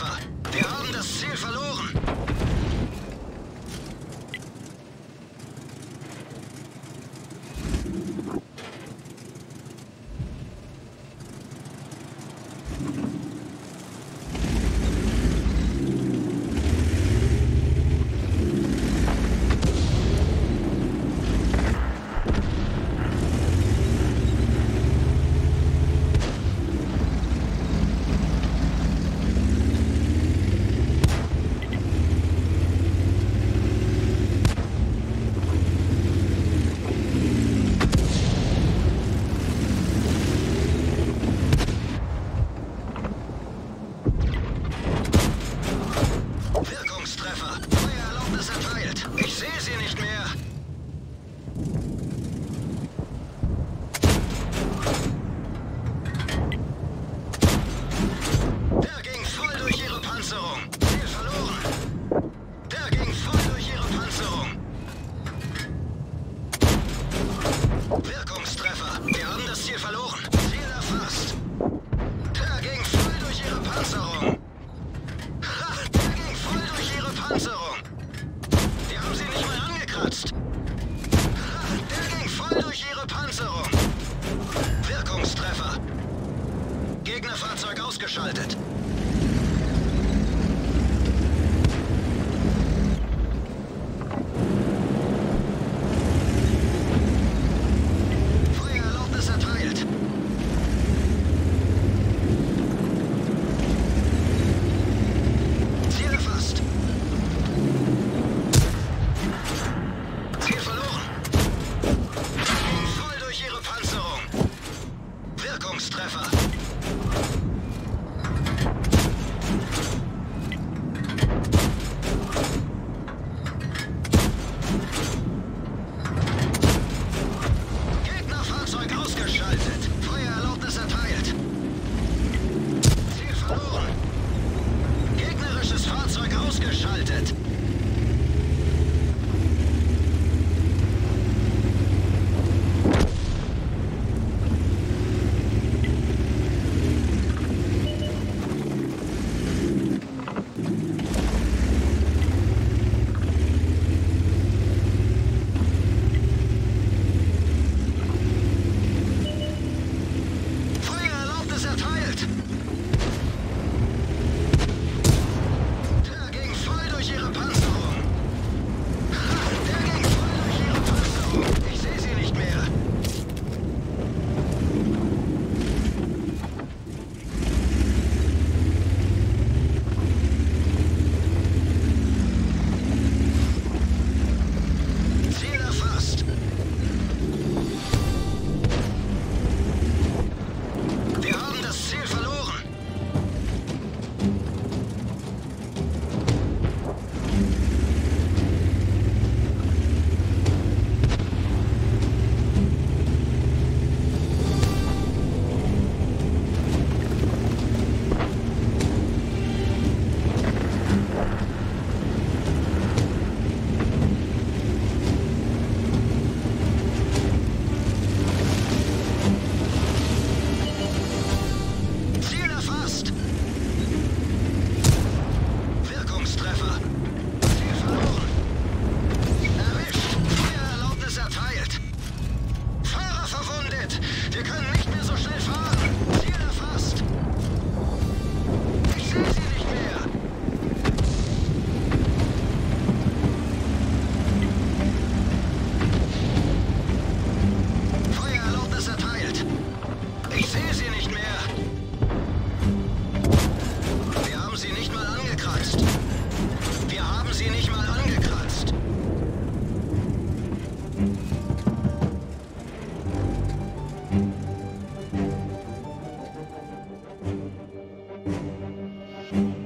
Wirkungstreffer. Wir haben das Ziel verloren. Wirkungstreffer. Feuererlaubnis erteilt. Ich sehe sie nicht mehr. Der ging voll durch ihre Panzerung. Ziel verloren. Der ging voll durch ihre Panzerung. Wirkungstreffer. Wir haben das Ziel verloren. Ziel erfasst. Der ging voll durch ihre Panzerung. Panzerung. Die haben sie nicht mal angekratzt. Der ging voll durch ihre Panzerung. Wirkungstreffer. Gegnerfahrzeug ausgeschaltet. Feuererlaubnis erteilt. Ziel erfasst. Wirkungstreffer. Gegnerfahrzeug ausgeschaltet. Feuererlaubnis erteilt. Ziel verloren. Gegnerisches Fahrzeug ausgeschaltet. you.